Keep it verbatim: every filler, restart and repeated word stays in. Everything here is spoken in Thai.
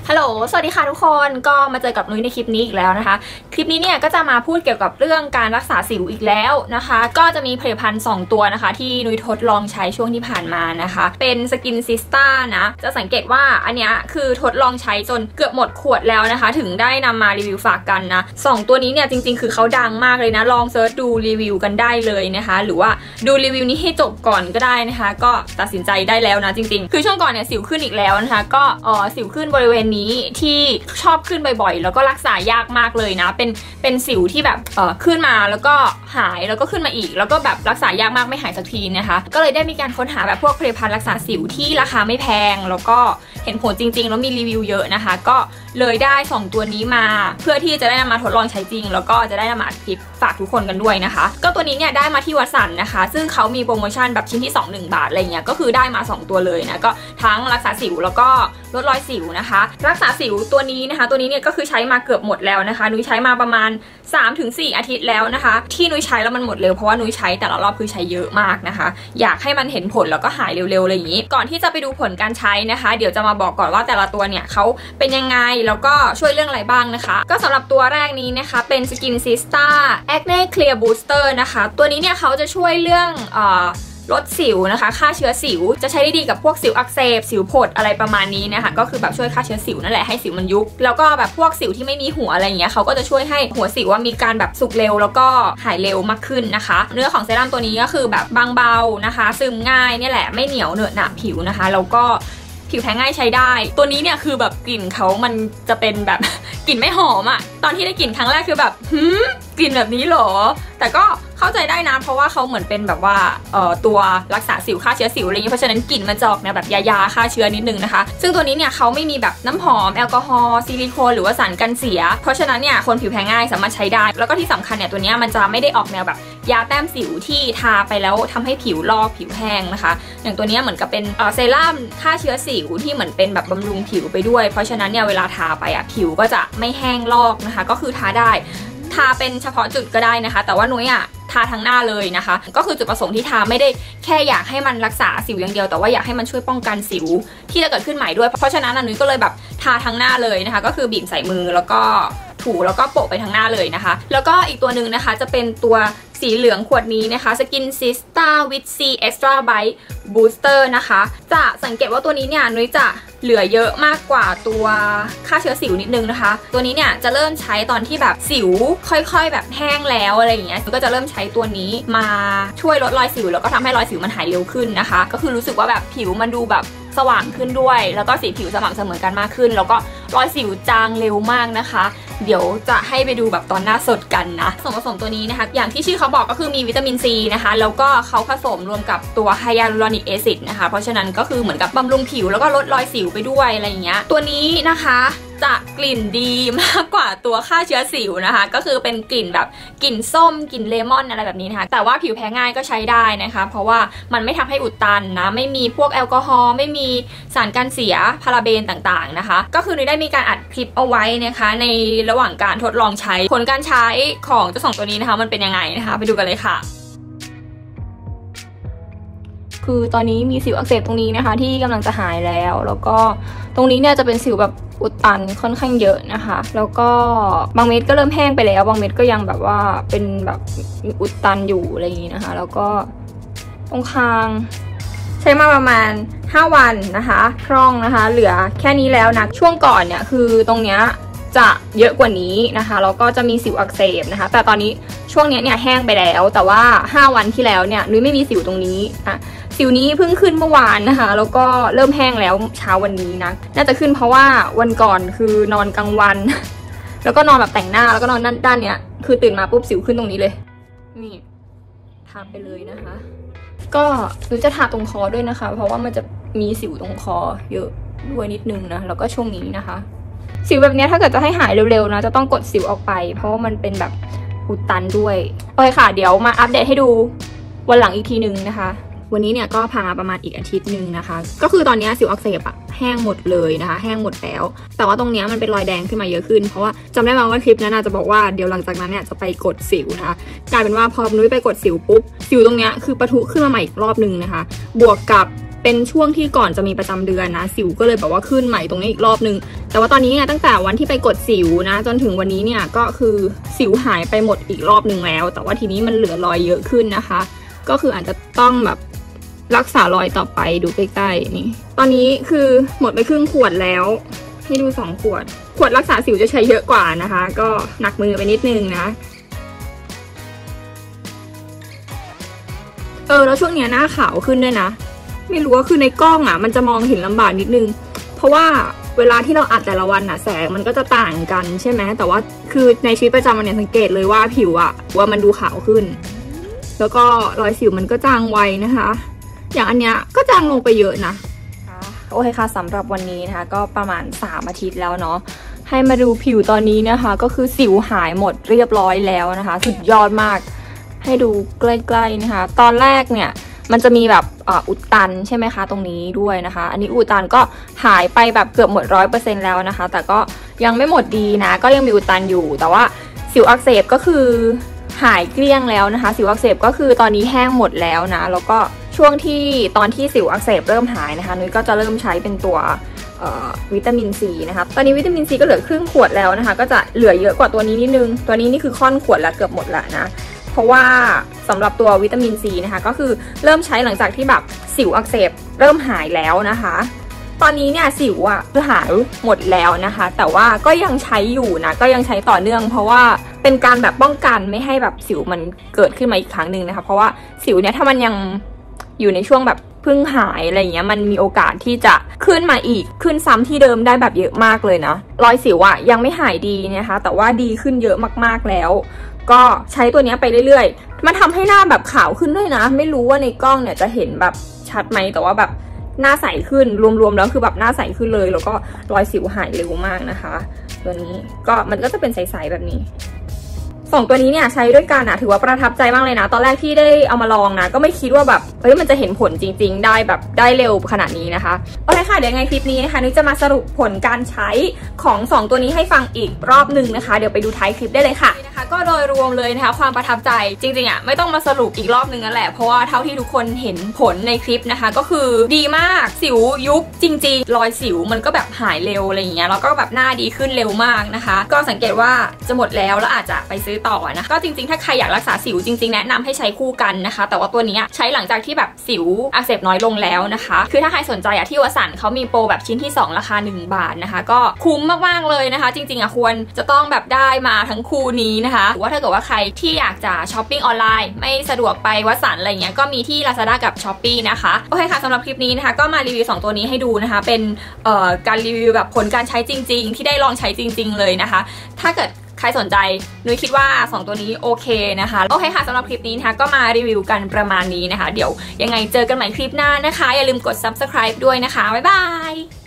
ฮัลโหลสวัสดีค่ะทุกคนก็มาเจอกับนุ้ยในคลิปนี้อีกแล้วนะคะคลิปนี้เนี่ยก็จะมาพูดเกี่ยวกับเรื่องการรักษาสิวอีกแล้วนะคะก็จะมีผลิตภัณฑ์สองตัวนะคะที่นุ้ยทดลองใช้ช่วงที่ผ่านมานะคะเป็นสกินซิสตานะจะสังเกตว่าอันนี้คือทดลองใช้จนเกือบหมดขวดแล้วนะคะถึงได้นำมารีวิวฝากกันนะสองตัวนี้เนี่ยจริงๆคือเขาดังมากเลยนะลองเซิร์ชดูรีวิวกันได้เลยนะคะหรือว่าดูรีวิวนี้ให้จบก่อนก็ได้นะคะก็ตัดสินใจได้แล้วนะจริงๆคือช่วงก่อนเนี่ยสิวขึ้นอีกแล้วนะคะก็เออสิวขึ้นบริเวณนี้ที่ชอบขึ้นบ่อยๆแล้วก็รักษายากมากเลยนะเป็นเป็นสิวที่แบบเออขึ้นมาแล้วก็หายแล้วก็ขึ้นมาอีกแล้วก็แบบรักษายากมากไม่หายสักทีนะคะก็เลยได้มีการค้นหาแบบพวกผลิตภัณฑ์รักษาสิวที่ราคาไม่แพงแล้วก็เห็นผลจริงๆแล้วมีรีวิวเยอะนะคะก็เลยได้สองตัวนี้มาเพื่อที่จะได้นำมาทดลองใช้จริงแล้วก็จะได้นำมาอัดคลิปฝากทุกคนกันด้วยนะคะก็ตัวนี้เนี่ยได้มาที่วัดสันนะคะซึ่งเขามีโปรโมชั่นแบบชิ้นที่สอง หนึ่งบาทอะไรเงี้ยก็คือได้มาสองตัวเลยนะก็ทั้งรักษาสิวแล้วก็ลดรอยสิวนะคะรักษาสิวตัวนี้นะคะตัวนี้เนี่ยก็คือใช้มาเกือบหมดแล้วนะคะนุ้ยใช้มาประมาณ สามถึงสี่ อาทิตย์แล้วนะคะที่นุ้ยใช้แล้วมันหมดเร็วเพราะว่านุ้ยใช้แต่ละรอบคือใช้เยอะมากนะคะอยากให้มันเห็นผลแล้วก็หายเร็วๆอะไรอย่างนี้ก่อนที่จะไปดูผลการใช้นะคะเดี๋ยวจะมาบอกก่อนว่าแต่ละตัวเนี่ยเขาเป็นยังไงแล้วก็ช่วยเรื่องอะไรบ้างนะคะก็สำหรับตัวแรกนี้นะคะเป็น Skin Sista Acne Clear Booster นะคะตัวนี้เนี่ยเขาจะช่วยเรื่องเอ่อลดสิวนะคะฆ่าเชื้อสิวจะใช้ได้ดีกับพวกสิวอักเสบสิวผดอะไรประมาณนี้นะคะก็คือแบบช่วยฆ่าเชื้อสิวนั่นแหละให้สิวมันยุบแล้วก็แบบพวกสิวที่ไม่มีหัวอะไรอย่างเงี้ยเขาก็จะช่วยให้หัวสิวว่ามีการแบบสุกเร็วแล้วก็หายเร็วมากขึ้นนะคะเนื้อของเซรั่มตัวนี้ก็คือแบบบางเบานะคะซึมง่ายนี่แหละไม่เหนียวเหนอะหนะผิวนะคะแล้วก็ผิวแพ้ง่ายใช้ได้ตัวนี้เนี่ยคือแบบกลิ่นเขามันจะเป็นแบบกลิ่นไม่หอมอะตอนที่ได้กลิ่นครั้งแรกคือแบบหืมกลิ่นแบบนี้หรอแต่ก็เข้าใจได้นะเพราะว่าเขาเหมือนเป็นแบบว่าเอ่อตัวรักษาสิวฆ่าเชื้อสิวอะไรอย่างนี้เพราะฉะนั้นกลิ่นมันจะออกแนวแบบยาๆฆ่าเชื้อนิดนึงนะคะซึ่งตัวนี้เนี่ยเขาไม่มีแบบน้ำหอมแอลกอฮอล์ซิลิโคนหรือว่าสารกันเสียเพราะฉะนั้นเนี่ยคนผิวแพ้ง่ายสามารถใช้ได้แล้วก็ที่สำคัญเนี่ยตัวนี้มันจะไม่ได้ออกแนวแบบยาแต้มสิวที่ทาไปแล้วทำให้ผิวลอกผิวแห้งนะคะอย่างตัวนี้เหมือนกับเป็นเอ่อเซรั่มฆ่าเชื้อสิวที่เหมือนเป็นแบบบำรุงผิวไปด้วยเพราะฉะนั้นเนี่ยเวลาทาไปอ่ะผิวก็จะไม่แห้งลอกนะคะก็คือทาได้ทาเป็นเฉพาะจุดก็ได้นะคะแต่ว่านุ้ยอ่ะทาทั้งหน้าเลยนะคะก็คือจุดประสงค์ที่ทาไม่ได้แค่อยากให้มันรักษาสิวอย่างเดียวแต่ว่าอยากให้มันช่วยป้องกันสิวที่จะเกิดขึ้นใหม่ด้วยเพราะฉะนั้นนุ้ยก็เลยแบบทาทั้งหน้าเลยนะคะก็คือบีบใส่มือแล้วก็ถูแล้วก็โปะไปทั้งหน้าเลยนะคะแล้วก็อีกตัวหนึ่งนะคะจะเป็นตัวสีเหลืองขวดนี้นะคะ Skin Sista with C Extra Bite Booster นะคะจะสังเกตว่าตัวนี้เนี่ยนุ้ยจะเหลือเยอะมากกว่าตัวฆ่าเชื้อสิวนิดนึงนะคะตัวนี้เนี่ยจะเริ่มใช้ตอนที่แบบสิวค่อยๆแบบแห้งแล้วอะไรอย่างเงี้ยก็จะเริ่มใช้ตัวนี้มาช่วยลดรอยสิวแล้วก็ทำให้รอยสิวมันหายเร็วขึ้นนะคะก็คือรู้สึกว่าแบบผิวมันดูแบบสว่างขึ้นด้วยแล้วก็สีผิวสม่ำเสมอกันมากขึ้นแล้วก็รอยสิวจางเร็วมากนะคะเดี๋ยวจะให้ไปดูแบบตอนหน้าสดกันนะส่วนผสมตัวนี้นะคะอย่างที่ชื่อเขาบอกก็คือมีวิตามินซีนะคะแล้วก็เขาผสมรวมกับตัวไฮยาลูรอนิกแอซิดนะคะเพราะฉะนั้นก็คือเหมือนกับบำรุงผิวแล้วก็ลดรอยสิวไปด้วยอะไรอย่างเงี้ยตัวนี้นะคะจะกลิ่นดีมากกว่าตัวฆ่าเชื้อสิวนะคะก็คือเป็นกลิ่นแบบกลิ่นส้มกลิ่นเลมอนอะไรแบบนี้นะคะแต่ว่าผิวแพ้ง่ายก็ใช้ได้นะคะเพราะว่ามันไม่ทำให้อุดตันนะไม่มีพวกแอลกอฮอล์ไม่มีสารกันเสียพาราเบนต่างๆนะคะก็คือได้มีการอัดคลิปเอาไว้นะคะในระหว่างการทดลองใช้ผลการใช้ของเจ้าสองตัวนี้นะคะมันเป็นยังไงนะคะไปดูกันเลยค่ะคือตอนนี้มีสิวอักเสบตรงนี้นะคะที่กำลังจะหายแล้วแล้วก็ตรงนี้เนี่ยจะเป็นสิวแบบอุดตันค่อนข้างเยอะนะคะแล้วก็บางเม็ดก็เริ่มแห้งไปแล้วบางเม็ดก็ยังแบบว่าเป็นแบบอุดตันอยู่อะไรอย่างนี้นะคะแล้วก็ตรงคางใช้มาประมาณห้าวันนะคะคล่องนะคะเหลือแค่นี้แล้วนะช่วงก่อนเนี่ยคือตรงเนี้ยจะเยอะกว่านี้นะคะแล้วก็จะมีสิวอักเสบนะคะแต่ตอนนี้ช่วงนี้เนี่ยแห้งไปแล้วแต่ว่าห้าวันที่แล้วเนี่ยนุ้ยไม่มีสิวตรงนี้อ่ะสิวนี้เพิ่งขึ้นเมื่อวานนะคะแล้วก็เริ่มแห้งแล้วเช้าวันนี้นะน่าจะขึ้นเพราะว่าวันก่อนคือนอนกลางวันแล้วก็นอนแบบแต่งหน้าแล้วก็นอนด้านด้านเนี้ยคือตื่นมาปุ๊บสิวขึ้นตรงนี้เลยนี่ทาไปเลยนะคะก็นุ้ยจะทาตรงคอด้วยนะคะเพราะว่ามันจะมีสิวตรงคอเยอะด้วยนิดนึงนะแล้วก็ช่วงนี้นะคะสิวแบบนี้ถ้าเกิดจะให้หายเร็วๆนะจะต้องกดสิวออกไปเพราะว่ามันเป็นแบบอุดตันด้วยโอเคค่ะเดี๋ยวมาอัปเดตให้ดูวันหลังอีกทีนึงนะคะวันนี้เนี่ยก็ผ่านมาประมาณอีกอาทิตย์หนึ่งนะคะก็คือตอนนี้สิวอักเสบอะแห้งหมดเลยนะคะแห้งหมดแล้วแต่ว่าตรงนี้มันเป็นรอยแดงขึ้นมาเยอะขึ้นเพราะว่าจำได้ไหมว่าคลิปนั้นจะบอกว่าเดี๋ยวหลังจากนั้นเนี่ยจะไปกดสิวนะคะกลายเป็นว่าพอนุ้ยไปกดสิวปุ๊บสิวตรงนี้คือปะทุขึ้นมาใหม่อีกรอบนึงนะคะบวกกับเป็นช่วงที่ก่อนจะมีประจำเดือนนะสิวก็เลยแบบว่าขึ้นใหม่ตรงนี้อีกรอบนึงแต่ว่าตอนนี้เนี่ยตั้งแต่วันที่ไปกดสิวนะจนถึงวันนี้เนี่ยก็คือสิวหายไปหมดอีกรอบนึงแล้วแต่ว่าทีนี้มันเหลือรอยเยอะขึ้นนะคะก็คืออาจจะต้องแบบรักษารอยต่อไปดูใกล้ๆนี่ตอนนี้คือหมดไปครึ่งขวดแล้วให้ดูสองขวดขวดรักษาสิวจะใช้เยอะกว่านะคะก็หนักมือไปนิดนึงนะเออแล้วช่วงเนี้ยหน้าขาวขึ้นด้วยนะไม่รู้ว่าคือในกล้องอ่ะมันจะมองเห็นลำบากนิดนึงเพราะว่าเวลาที่เราอัดแต่ละวันอ่ะแสงมันก็จะต่างกันใช่ไหมแต่ว่าคือในชีวิตประจำวันเนี่ยสังเกตเลยว่าผิวอ่ะว่ามันดูขาวขึ้นแล้วก็รอยสิวมันก็จางไวนะคะอย่างอันเนี้ยก็จางลงไปเยอะนะโอเคค่ะสำหรับวันนี้นะคะก็ประมาณสามอาทิตย์แล้วเนาะให้มาดูผิวตอนนี้นะคะก็คือสิวหายหมดเรียบร้อยแล้วนะคะสุดยอดมากให้ดูใกล้ๆนะคะตอนแรกเนี่ยมันจะมีแบบอุดตันใช่ไหมคะตรงนี้ด้วยนะคะอันนี้อุดตันก็หายไปแบบเกือบหมดร้อยเปอร์เซ็นต์แล้วนะคะแต่ก็ยังไม่หมดดีนะก็ยังมีอุดตันอยู่แต่ว่าสิวอักเสบก็คือหายเกลี้ยงแล้วนะคะสิวอักเสบก็คือตอนนี้แห้งหมดแล้วนะแล้วก็ช่วงที่ตอนที่สิวอักเสบเริ่มหายนะคะนุ้ยก็จะเริ่มใช้เป็นตัววิตามินซีนะคะตอนนี้วิตามินซีก็เหลือครึ่งขวดแล้วนะคะก็จะเหลือเยอะกว่าตัวนี้นิดนึงตัวนี้นี่คือค่อนขวดละเกือบหมดละนะเพราะว่าสำหรับตัววิตามินซีนะคะก็คือเริ่มใช้หลังจากที่แบบสิวอักเสบเริ่มหายแล้วนะคะตอนนี้เนี่ยสิวอ่ะคือหายหมดแล้วนะคะแต่ว่าก็ยังใช้อยู่นะก็ยังใช้ต่อเนื่องเพราะว่าเป็นการแบบป้องกันไม่ให้แบบสิวมันเกิดขึ้นมาอีกครั้งหนึ่งนะคะเพราะว่าสิวเนี่ยถ้ามันยังอยู่ในช่วงแบบเพิ่งหายอะไรเงี้ยมันมีโอกาสที่จะขึ้นมาอีกขึ้นซ้ำที่เดิมได้แบบเยอะมากเลยนะรอยสิวอะยังไม่หายดีนะคะแต่ว่าดีขึ้นเยอะมากๆแล้วก็ใช้ตัวนี้ไปเรื่อยๆมันทำให้หน้าแบบขาวขึ้นด้วยนะไม่รู้ว่าในกล้องเนี่ยจะเห็นแบบชัดไหมแต่ว่าแบบหน้าใสขึ้นรวมๆแล้วคือแบบหน้าใสขึ้นเลยแล้วก็รอยสิวหายเร็วมากนะคะตัวนี้ก็มันก็จะเป็นใสๆแบบนี้สองตัวนี้เนี่ยใช้ด้วยกันอะถือว่าประทับใจมากเลยนะตอนแรกที่ได้เอามาลองนะก็ไม่คิดว่าแบบเฮ้ยมันจะเห็นผลจริงๆได้แบบได้เร็วขนาดนี้นะคะโอเคค่ะเดี๋ยวไงคลิปนี้นะคะนุ้ยจะมาสรุปผลการใช้ของสองตัวนี้ให้ฟังอีกรอบหนึ่งนะคะเดี๋ยวไปดูท้ายคลิปได้เลยค่ะนะคะก็โดยรวมเลยนะคะความประทับใจจริงๆอะไม่ต้องมาสรุปอีกรอบนึงนั่นแหละเพราะว่าเท่าที่ทุกคนเห็นผลในคลิปนะคะก็คือดีมากสิวยุบจริงๆรอยสิวมันก็แบบหายเร็วอะไรอย่างเงี้ยแล้วก็แบบหน้าดีขึ้นเร็วมากนะคะก็สังเกตว่าจะหมดแล้วแล้วอาจจะไปซื้อต่อนะก็จริงๆถ้าใครอยากรักษาสิวจริงๆแนะนำให้ใช้คู่กันนะคะแต่ว่าตัวนี้ใช้หลังจากที่แบบสิวอักเสบน้อยลงแล้วนะคะคือถ้าใครสนใจอะที่วสันต์เขามีโปรแบบชิ้นที่สองราคาหนึ่งบาทนะคะก็คุ้มมากๆเลยนะคะจริงๆอะควรจะต้องแบบได้มาทั้งคู่นี้นะคะหรือว่าถ้าเกิดว่าใครที่อยากจะช้อปปิ้งออนไลน์ไม่สะดวกไปวสันต์อะไรเงี้ยก็มีที่ Lazada กับ Shopee นะคะโอเคค่ะสำหรับคลิปนี้นะคะก็มารีวิวสองตัวนี้ให้ดูนะคะเป็นเอ่อการรีวิวแบบผลการใช้จริงๆที่ได้ลองใช้จริงๆเลยนะคะถ้าเกิดใครสนใจนุ้ยคิดว่าสองตัวนี้โอเคนะคะโอเคค่ะสำหรับคลิปนี้นะคะก็มารีวิวกันประมาณนี้นะคะเดี๋ยวยังไงเจอกันใหม่คลิปหน้านะคะอย่าลืมกด ซับสไครบ์ ด้วยนะคะบ๊ายบาย